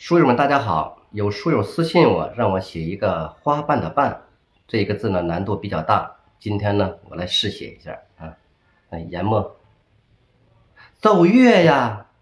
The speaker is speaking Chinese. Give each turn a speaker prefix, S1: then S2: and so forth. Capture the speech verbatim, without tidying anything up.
S1: 书友们，大家好！有书友私信我，让我写一个花瓣的瓣，这一个字呢难度比较大。今天呢，我来试写一下啊。嗯，研墨奏乐呀，